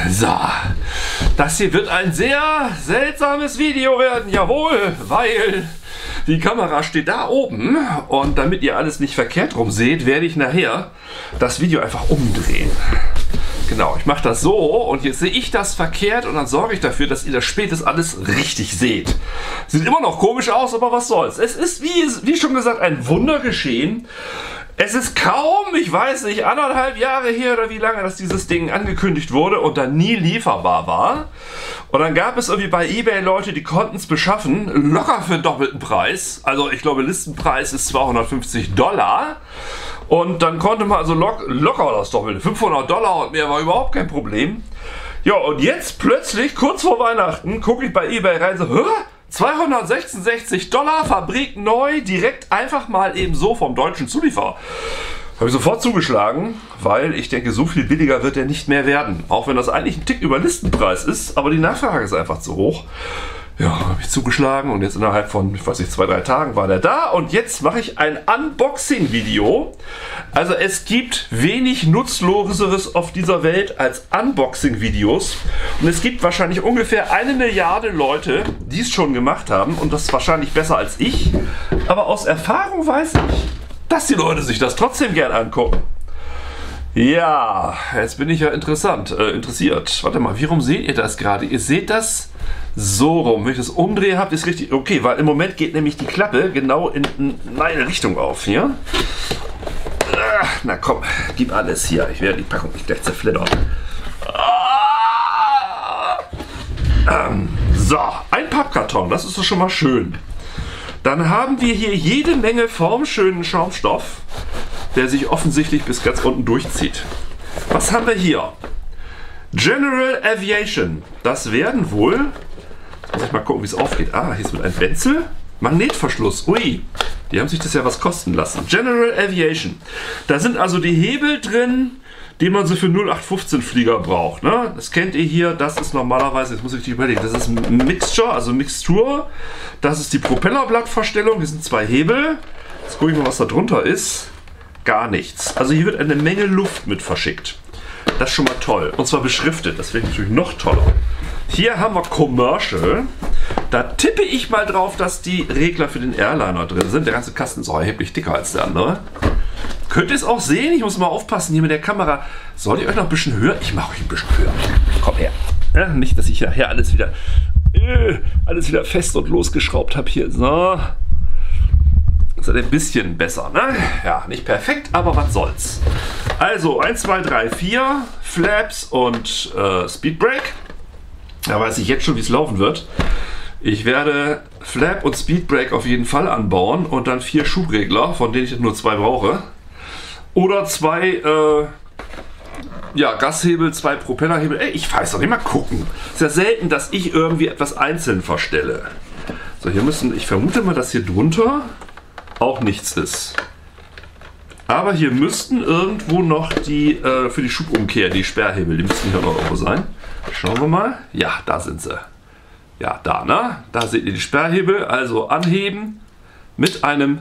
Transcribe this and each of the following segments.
So, das hier wird ein sehr seltsames Video werden, jawohl, weil die Kamera steht da oben und damit ihr alles nicht verkehrt rum seht, werde ich nachher das Video einfach umdrehen. Genau, ich mache das so und jetzt sehe ich das verkehrt und dann sorge ich dafür, dass ihr das spätestens alles richtig seht. Sieht immer noch komisch aus, aber was soll's. Es ist, wie schon gesagt, ein Wunder geschehen. Es ist kaum, ich weiß nicht, 1,5 Jahre her oder wie lange, dass dieses Ding angekündigt wurde und dann nie lieferbar war. Und dann gab es irgendwie bei eBay Leute, die konnten es beschaffen, locker für den doppelten Preis. Also ich glaube, Listenpreis ist $250. Und dann konnte man also locker das Doppelte, $500 und mehr war überhaupt kein Problem. Ja, und jetzt plötzlich, kurz vor Weihnachten, gucke ich bei eBay rein, so, hä? $266, Fabrik neu, direkt einfach mal eben so vom deutschen Zulieferer. Habe ich sofort zugeschlagen, weil ich denke, so viel billiger wird er nicht mehr werden. Auch wenn das eigentlich ein Tick über Listenpreis ist, aber die Nachfrage ist einfach zu hoch. Ja, habe ich zugeschlagen und jetzt innerhalb von, ich weiß nicht, 2-3 Tagen war der da und jetzt mache ich ein Unboxing-Video. Also es gibt wenig Nutzloseres auf dieser Welt als Unboxing-Videos und es gibt wahrscheinlich ungefähr 1 Milliarde Leute, die es schon gemacht haben und das wahrscheinlich besser als ich. Aber aus Erfahrung weiß ich, dass die Leute sich das trotzdem gern angucken. Ja, jetzt bin ich ja interessiert. Warte mal, wie rum seht ihr das gerade? Ihr seht das so rum. Wenn ich das umdrehe, habt ihr es richtig. Okay, weil im Moment geht nämlich die Klappe genau in meine Richtung auf hier. Na komm, gib alles hier. Ich werde die Packung nicht gleich zerfleddern. So, ein Pappkarton, das ist doch schon mal schön. Dann haben wir hier jede Menge formschönen Schaumstoff, der sich offensichtlich bis ganz unten durchzieht. Was haben wir hier? General Aviation. Das werden wohl... Muss ich mal gucken, wie es aufgeht. Ah, hier ist mit einem Benzel. Magnetverschluss. Ui, die haben sich das ja was kosten lassen. General Aviation. Da sind also die Hebel drin, die man so für 0815 Flieger braucht. Ne? Das kennt ihr hier. Das ist normalerweise, jetzt muss ich überlegen, das ist ein Mixture, also Mixtur. Das ist die Propellerblattverstellung. Hier sind 2 Hebel. Jetzt gucke ich mal, was da drunter ist. Gar nichts. Also hier wird eine Menge Luft mit verschickt. Das ist schon mal toll. Und zwar beschriftet. Das wäre natürlich noch toller. Hier haben wir Commercial. Da tippe ich mal drauf, dass die Regler für den Airliner drin sind. Der ganze Kasten ist auch erheblich dicker als der andere. Könnt ihr es auch sehen? Ich muss mal aufpassen hier mit der Kamera. Soll ich euch noch ein bisschen höher? Ich mache euch ein bisschen höher. Komm her. Ja, nicht, dass ich nachher alles wieder fest und losgeschraubt habe hier. So. Das ist ein bisschen besser, ne? Ja, nicht perfekt, aber was soll's. Also 1, 2, 3, 4 Flaps und Speedbrake. Da weiß ich jetzt schon, wie es laufen wird. Ich werde Flap und Speedbrake auf jeden Fall anbauen und dann 4 Schubregler, von denen ich nur 2 brauche. Oder 2 Gashebel, 2 Propellerhebel. Ey, ich weiß doch nicht, mal gucken. Ist ja selten, dass ich irgendwie etwas einzeln verstelle. So, hier müssen, ich vermute mal, dass hier drunter auch nichts ist. Aber hier müssten irgendwo noch die für die Schubumkehr, die Sperrhebel, die müssten hier noch irgendwo sein. Schauen wir mal. Ja, da sind sie. Ja, da, ne? Da seht ihr die Sperrhebel. Also anheben mit einem...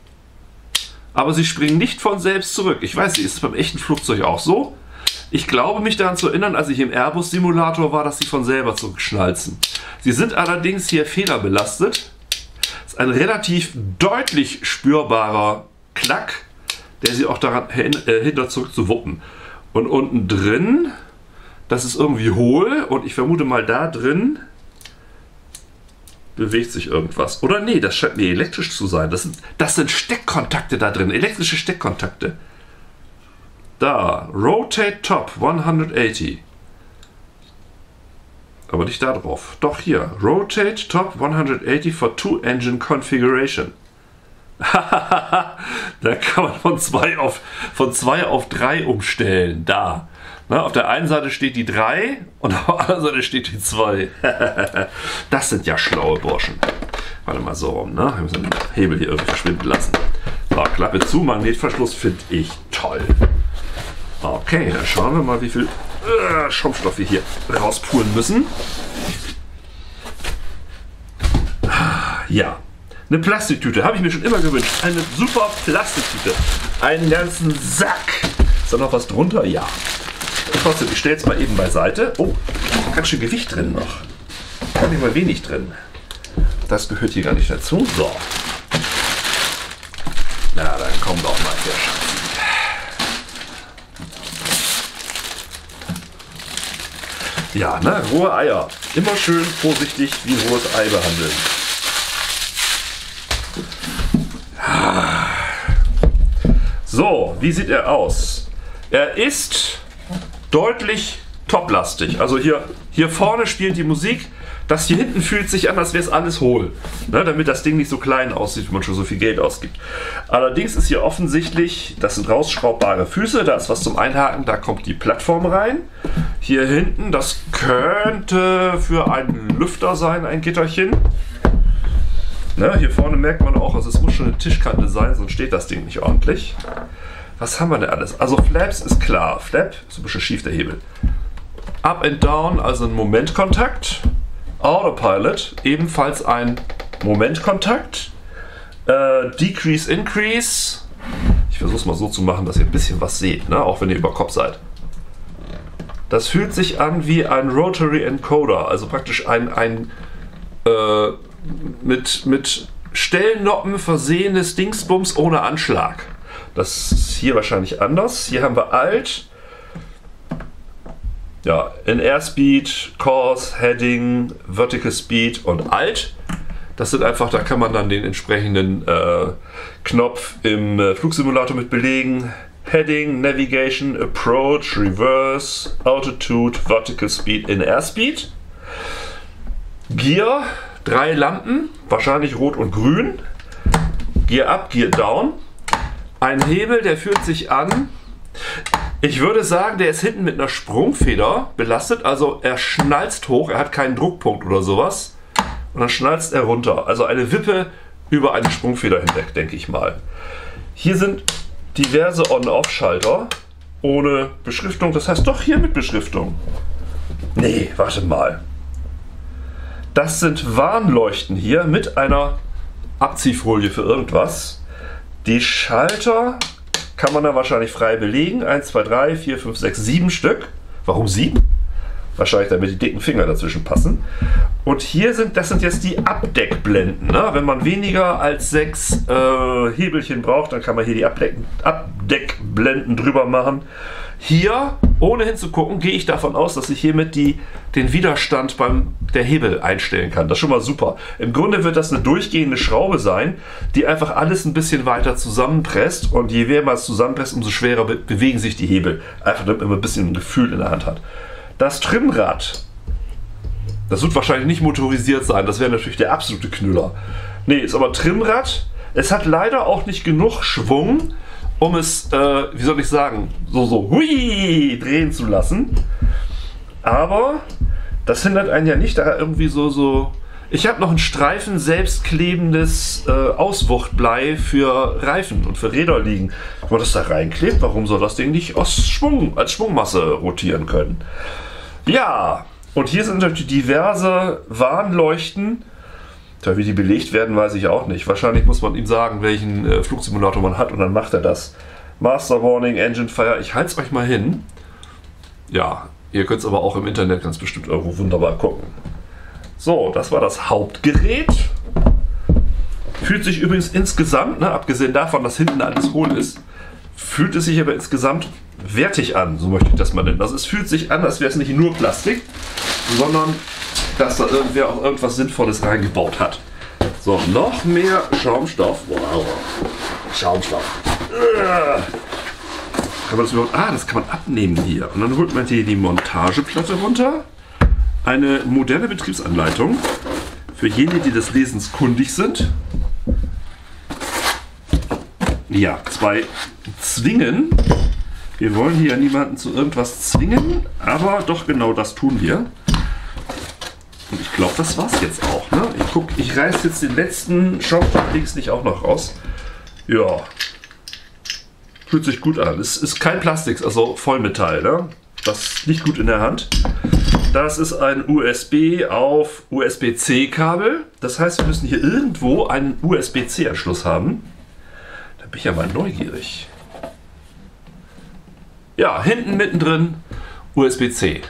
Aber sie springen nicht von selbst zurück. Ich weiß nicht, ist es beim echten Flugzeug auch so? Ich glaube, mich daran zu erinnern, als ich im Airbus-Simulator war, dass sie von selber zurückschnalzen. Sie sind allerdings hier fehlerbelastet. Das ist ein relativ deutlich spürbarer Klack, der sie auch daran hindert, zurück zu wuppen. Und unten drin... Das ist irgendwie hohl und ich vermute mal, da drin bewegt sich irgendwas. Oder nee, das scheint mir elektrisch zu sein. Das sind Steckkontakte da drin, elektrische Steckkontakte. Da, Rotate Top 180. Aber nicht da drauf. Doch hier, Rotate Top 180 for 2 Engine Configuration. Da kann man von 2 auf 3 umstellen. Da. Na, auf der einen Seite steht die 3 und auf der anderen Seite steht die 2. Das sind ja schlaue Burschen. Warte mal so rum, ne? Wir müssen den Hebel hier irgendwie verschwinden lassen. So, Klappe zu, Magnetverschluss finde ich toll. Okay, dann schauen wir mal, wie viel Schaumstoff wir hier rauspulen müssen. Ja, eine Plastiktüte, habe ich mir schon immer gewünscht. Eine super Plastiktüte. Einen ganzen Sack. Ist da noch was drunter? Ja. Trotzdem, ich stelle es mal eben beiseite. Oh, ganz schön Gewicht drin noch. Gar nicht mal wenig drin. Das gehört hier gar nicht dazu. So. Na, dann kommt auch mal der Schatz. Ja, ne, rohe Eier. Immer schön vorsichtig wie rohes Ei behandeln. So, wie sieht er aus? Er ist deutlich toplastig. Also hier vorne spielt die Musik. Das hier hinten fühlt sich an, als wäre es alles hohl. Ne, damit das Ding nicht so klein aussieht, wenn man schon so viel Geld ausgibt. Allerdings ist hier offensichtlich, das sind rausschraubbare Füße. Da ist was zum Einhaken, da kommt die Plattform rein. Hier hinten, das könnte für einen Lüfter sein, ein Gitterchen. Ne, hier vorne merkt man auch, also es muss schon eine Tischkante sein, sonst steht das Ding nicht ordentlich. Was haben wir denn alles? Also Flaps ist klar. Flap ist ein bisschen schief, der Hebel. Up and Down, also ein Momentkontakt. Autopilot, ebenfalls ein Momentkontakt. Decrease, Increase. Ich versuche es mal so zu machen, dass ihr ein bisschen was seht, ne? Auch wenn ihr über Kopf seid. Das fühlt sich an wie ein Rotary Encoder, also praktisch ein mit Stellnoppen versehenes Dingsbums ohne Anschlag. Das ist hier wahrscheinlich anders. Hier haben wir Alt. Ja, in Airspeed, Course, Heading, Vertical Speed und Alt. Das sind einfach, da kann man dann den entsprechenden Knopf im Flugsimulator mit belegen. Heading, Navigation, Approach, Reverse, Altitude, Vertical Speed, in Airspeed. Gear, 3 Lampen, wahrscheinlich rot und grün. Gear Up, Gear Down. Ein Hebel, der fühlt sich an. Ich würde sagen, der ist hinten mit einer Sprungfeder belastet, also er schnalzt hoch, er hat keinen Druckpunkt oder sowas und dann schnalzt er runter. Also eine Wippe über eine Sprungfeder hinweg, denke ich mal. Hier sind diverse On-Off-Schalter ohne Beschriftung, das heißt doch hier mit Beschriftung. Nee, warte mal. Das sind Warnleuchten hier mit einer Abziehfolie für irgendwas. Die Schalter kann man da wahrscheinlich frei belegen. 1, 2, 3, 4, 5, 6, 7 Stück. Warum 7? Wahrscheinlich damit die dicken Finger dazwischen passen. Und hier das sind jetzt die Abdeckblenden. Ne? Wenn man weniger als 6 Hebelchen braucht, dann kann man hier die Abdeckblenden drüber machen. Hier, ohne hinzugucken, gehe ich davon aus, dass ich hiermit den Widerstand der Hebel einstellen kann. Das ist schon mal super. Im Grunde wird das eine durchgehende Schraube sein, die einfach alles ein bisschen weiter zusammenpresst. Und je mehr man es zusammenpresst, umso schwerer bewegen sich die Hebel. Einfach damit man ein bisschen ein Gefühl in der Hand hat. Das Trimmrad, das wird wahrscheinlich nicht motorisiert sein. Das wäre natürlich der absolute Knüller. Nee, ist aber Trimmrad. Es hat leider auch nicht genug Schwung, um es, wie soll ich sagen, so hui drehen zu lassen. Aber das hindert einen ja nicht, da irgendwie so. Ich habe noch einen Streifen selbstklebendes Auswuchtblei für Reifen und für Räder liegen. Wenn man das da reinklebt, warum soll das Ding nicht als Schwungmasse rotieren können? Ja, und hier sind natürlich diverse Warnleuchten. Da, wie die belegt werden, weiß ich auch nicht. Wahrscheinlich muss man ihm sagen, welchen Flugsimulator man hat und dann macht er das. Master Warning, Engine Fire, ich halte es euch mal hin. Ja, ihr könnt es aber auch im Internet ganz bestimmt irgendwo wunderbar gucken. So, das war das Hauptgerät. Fühlt sich übrigens insgesamt, ne, abgesehen davon, dass hinten alles hohl ist, fühlt es sich aber insgesamt wertig an, so möchte ich das mal nennen. Also es fühlt sich an, als wäre es nicht nur Plastik, sondern dass da irgendwer auch irgendwas Sinnvolles reingebaut hat. So, noch mehr Schaumstoff. Wow. Schaumstoff. Kann man das überhaupt? Das kann man abnehmen hier. Und dann holt man hier die Montageplatte runter. Eine moderne Betriebsanleitung für jene, die des Lesens kundig sind. Ja, 2 Zwingen. Wir wollen hier niemanden zu irgendwas zwingen, aber doch genau das tun wir. Und ich glaube, das war's jetzt auch. Ne? Ich reiße jetzt den letzten Schaumstoff links nicht auch noch raus. Ja, fühlt sich gut an. Es ist kein Plastik, also Vollmetall. Ne? Das liegt gut in der Hand. Das ist ein USB auf USB-C Kabel. Das heißt, wir müssen hier irgendwo einen USB-C Anschluss haben. Da bin ich ja mal neugierig. Ja, hinten mittendrin USB-C.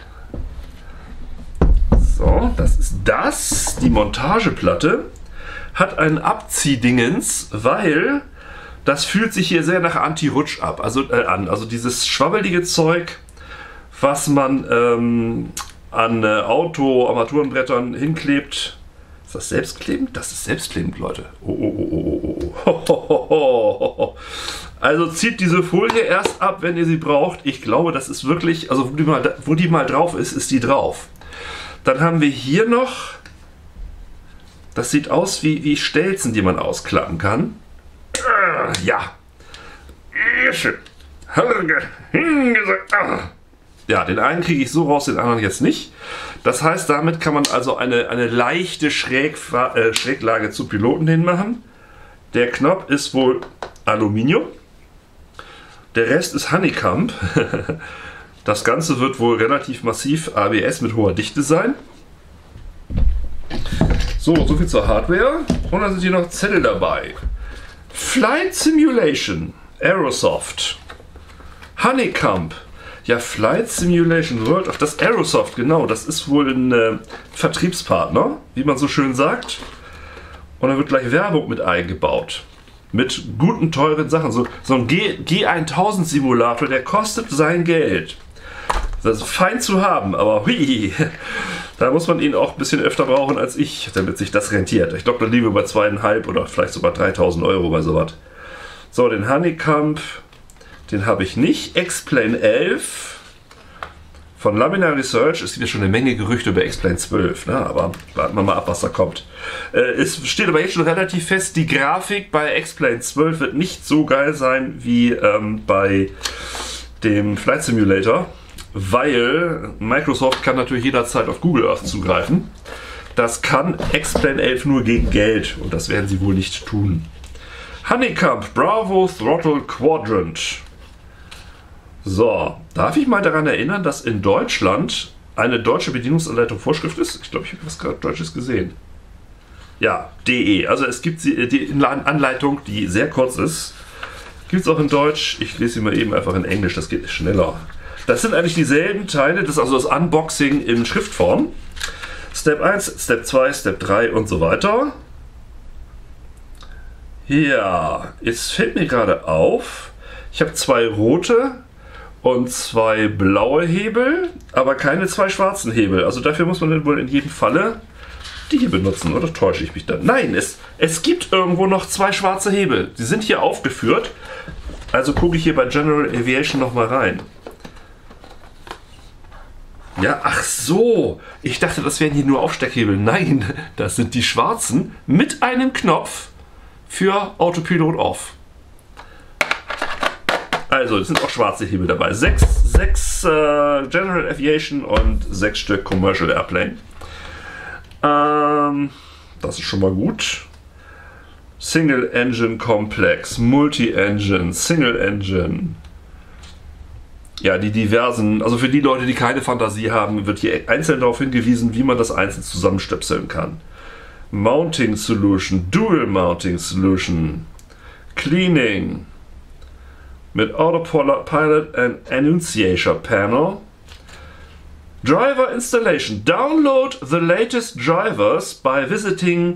So, das ist das. Die Montageplatte hat einen Abziehdingens, weil das fühlt sich hier sehr nach Anti-Rutsch ab, an. Also dieses schwabbelige Zeug, was man an Armaturenbrettern hinklebt. Ist das selbstklebend? Das ist selbstklebend, Leute. Oh. Also zieht diese Folie erst ab, wenn ihr sie braucht. Ich glaube, das ist wirklich, also wo die mal drauf ist, ist die drauf. Dann haben wir hier noch, das sieht aus wie Stelzen, die man ausklappen kann. Ja. Ja, den einen kriege ich so raus, den anderen jetzt nicht. Das heißt, damit kann man also eine leichte Schräglage zu Piloten hinmachen. Der Knopf ist wohl Aluminium. Der Rest ist Honeycomb. Das Ganze wird wohl relativ massiv ABS mit hoher Dichte sein. So viel zur Hardware. Und dann sind hier noch Zettel dabei. Flight Simulation, Aerosoft, Honeycomb. Ja, Flight Simulation World of das Aerosoft, genau, das ist wohl ein Vertriebspartner, wie man so schön sagt. Und da wird gleich Werbung mit eingebaut. Mit guten, teuren Sachen. So ein G1000 Simulator, der kostet sein Geld. Das ist fein zu haben, aber hui, da muss man ihn auch ein bisschen öfter brauchen als ich, damit sich das rentiert. Ich glaube, da liegen wir bei 2.500 oder vielleicht sogar 3.000 Euro bei sowas. So, den Honeycomb, den habe ich nicht. X-Plane 11 von Laminar Research. Es gibt ja schon eine Menge Gerüchte über X-Plane 12, ne? Aber warten wir mal ab, was da kommt. Es steht aber jetzt schon relativ fest, die Grafik bei X-Plane 12 wird nicht so geil sein wie bei dem Flight Simulator. Weil Microsoft kann natürlich jederzeit auf Google Earth zugreifen. Das kann X-Plane 11 nur gegen Geld und das werden sie wohl nicht tun. Honeycomb Bravo Throttle Quadrant. So, darf ich mal daran erinnern, dass in Deutschland eine deutsche Bedienungsanleitung Vorschrift ist? Ich glaube, ich habe was gerade Deutsches gesehen. Ja, DE. Also es gibt die Anleitung, die sehr kurz ist. Gibt es auch in Deutsch. Ich lese sie mal eben einfach in Englisch, das geht schneller. Das sind eigentlich dieselben Teile, das ist also das Unboxing in Schriftform. Step 1, Step 2, Step 3 und so weiter. Ja, jetzt fällt mir gerade auf, ich habe 2 rote und 2 blaue Hebel, aber keine 2 schwarzen Hebel. Also dafür muss man dann wohl in jedem Falle die hier benutzen, oder täusche ich mich dann? Nein, es gibt irgendwo noch 2 schwarze Hebel. Die sind hier aufgeführt, also gucke ich hier bei General Aviation nochmal rein. Ja, ach so. Ich dachte, das wären hier nur Aufsteckhebel. Nein, das sind die schwarzen mit einem Knopf für Autopilot Off. Also, es sind auch schwarze Hebel dabei. 6 General Aviation und 6 Stück Commercial Airplane. Das ist schon mal gut. Single Engine Complex, Multi-Engine, Single Engine. Ja, die diversen, also für die Leute, die keine Fantasie haben, wird hier einzeln darauf hingewiesen, wie man das einzeln zusammenstöpseln kann. Mounting Solution, Dual Mounting Solution, Cleaning mit Autopilot and Annunciator Panel, Driver Installation. Download the latest drivers by visiting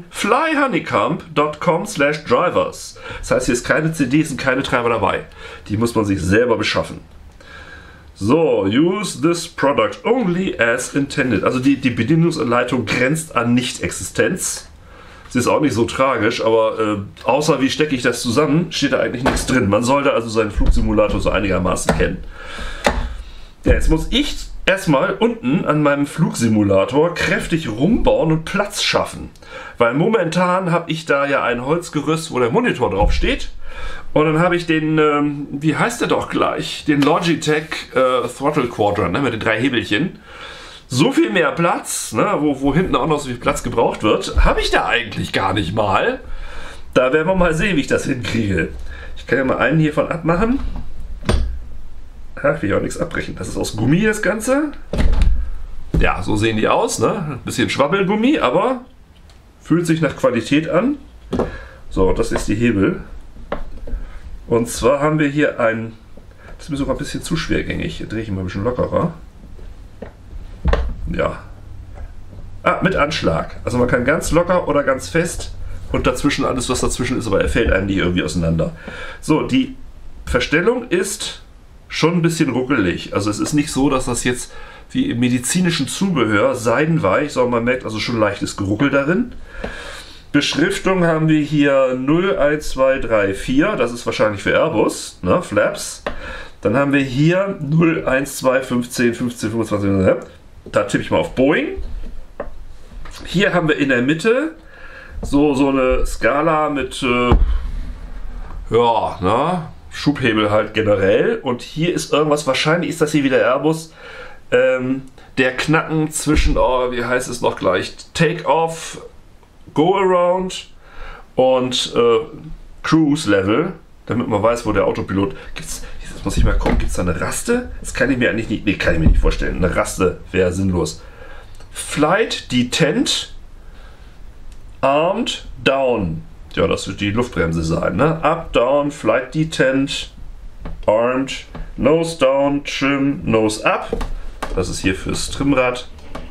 flyhoneycomb.com/drivers. Das heißt, hier ist keine CDs und keine Treiber dabei. Die muss man sich selber beschaffen. So, use this product only as intended. Also die Bedienungsanleitung grenzt an Nicht-Existenz. Sie ist auch nicht so tragisch, aber außer wie stecke ich das zusammen, steht da eigentlich nichts drin. Man sollte also seinen Flugsimulator so einigermaßen kennen. Ja, jetzt muss ich erstmal unten an meinem Flugsimulator kräftig rumbauen und Platz schaffen. Weil momentan habe ich da ja ein Holzgerüst, wo der Monitor drauf steht. Und dann habe ich den, wie heißt der doch gleich, den Logitech Throttle Quadrant, ne, mit den 3 Hebelchen. So viel mehr Platz, ne, wo hinten auch noch so viel Platz gebraucht wird, habe ich da eigentlich gar nicht mal. Da werden wir mal sehen, wie ich das hinkriege. Ich kann ja mal einen hiervon abmachen. Will ich auch nichts abbrechen. Das ist aus Gummi, das Ganze. Ja, so sehen die aus, ne? Ein bisschen Schwabbelgummi, aber fühlt sich nach Qualität an. So, das ist die Hebel. Und zwar haben wir hier ein, das ist mir sogar ein bisschen zu schwergängig. Hier drehe ich mal ein bisschen lockerer. Ja. Ah, mit Anschlag. Also man kann ganz locker oder ganz fest und dazwischen alles, was dazwischen ist, aber er fällt einem nicht irgendwie auseinander. So, die Verstellung ist schon ein bisschen ruckelig. Also es ist nicht so, dass das jetzt wie im medizinischen Zubehör seidenweich, sondern man merkt also schon leichtes Geruckel darin. Beschriftung haben wir hier 01234, das ist wahrscheinlich für Airbus, ne, Flaps. Dann haben wir hier 01215, 15, 25, da tippe ich mal auf Boeing. Hier haben wir in der Mitte so eine Skala mit Schubhebel halt generell. Und hier ist irgendwas, wahrscheinlich ist das hier wieder Airbus, der Knacken zwischen, wie heißt es noch gleich, Take-Off, Go-Around und Cruise Level, damit man weiß, wo der Autopilot gibt's. Jetzt muss ich mal gucken, gibt es da eine Raste? Das kann ich mir eigentlich nicht, nee, kann ich mir nicht vorstellen. Eine Raste wäre sinnlos. Flight Detent Armed Down. Ja, das wird die Luftbremse sein, ne? Up, Down, Flight Detent Armed, Nose Down, Trim, Nose Up. Das ist hier fürs Trimrad.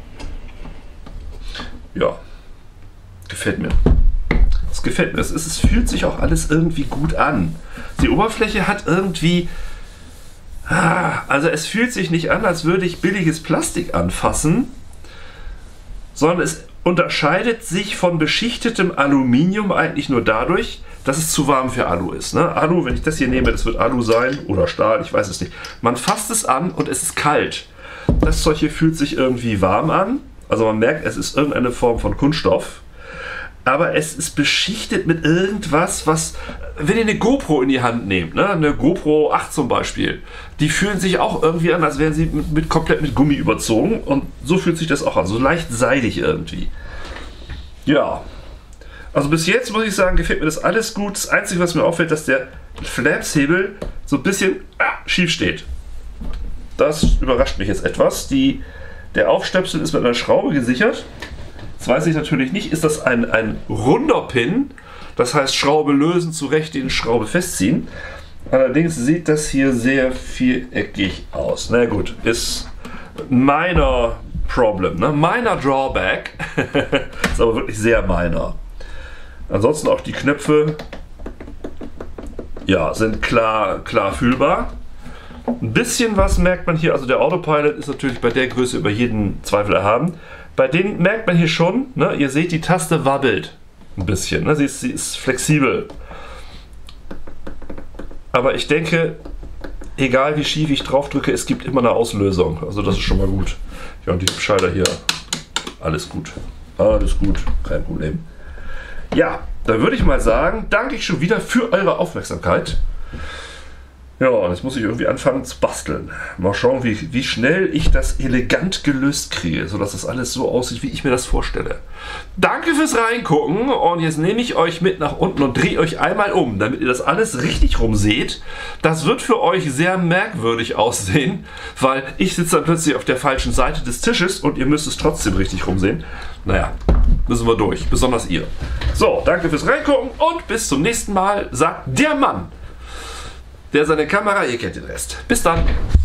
Ja, gefällt mir. Es gefällt mir. Es fühlt sich auch alles irgendwie gut an. Die Oberfläche hat irgendwie... Also es fühlt sich nicht an, als würde ich billiges Plastik anfassen, sondern es unterscheidet sich von beschichtetem Aluminium eigentlich nur dadurch, dass es zu warm für Alu ist. Ne? Alu, wenn ich das hier nehme, das wird Alu sein oder Stahl, ich weiß es nicht. Man fasst es an und es ist kalt. Das Zeug hier fühlt sich irgendwie warm an. Also man merkt, es ist irgendeine Form von Kunststoff. Aber es ist beschichtet mit irgendwas, was, wenn ihr eine GoPro in die Hand nehmt, ne, eine GoPro 8 zum Beispiel, die fühlen sich auch irgendwie an, als wären sie komplett mit Gummi überzogen. Und so fühlt sich das auch an, so leicht seidig irgendwie. Ja, also bis jetzt muss ich sagen, gefällt mir das alles gut. Das Einzige, was mir auffällt, dass der Flapshebel so ein bisschen schief steht. Das überrascht mich jetzt etwas. Der Aufstöpsel ist mit einer Schraube gesichert. Jetzt weiß ich natürlich nicht, ist das ein runder Pin, das heißt Schraube lösen, zurechtziehen, Schraube festziehen. Allerdings sieht das hier sehr viereckig aus. Na gut, ist meiner Problem, ne? Meiner Drawback. Ist aber wirklich sehr meiner. Ansonsten auch die Knöpfe, ja, sind klar fühlbar. Ein bisschen was merkt man hier, also der Autopilot ist natürlich bei der Größe über jeden Zweifel erhaben. Bei denen merkt man hier schon, ne, ihr seht, die Taste wabbelt ein bisschen, ne, sie ist flexibel. Aber ich denke, egal wie schief ich drauf drücke, es gibt immer eine Auslösung. Also das ist schon mal gut. Ja, und die Schalter hier, alles gut. Alles gut, kein Problem. Ja, dann würde ich mal sagen, danke ich schon wieder für eure Aufmerksamkeit. Ja, und jetzt muss ich irgendwie anfangen zu basteln. Mal schauen, wie schnell ich das elegant gelöst kriege, sodass das alles so aussieht, wie ich mir das vorstelle. Danke fürs Reingucken und jetzt nehme ich euch mit nach unten und drehe euch einmal um, damit ihr das alles richtig rum seht. Das wird für euch sehr merkwürdig aussehen, weil ich sitze dann plötzlich auf der falschen Seite des Tisches und ihr müsst es trotzdem richtig rumsehen. Naja, müssen wir durch, besonders ihr. So, danke fürs Reingucken und bis zum nächsten Mal, sagt der Mann, der seine Kamera, ihr kennt den Rest. Bis dann.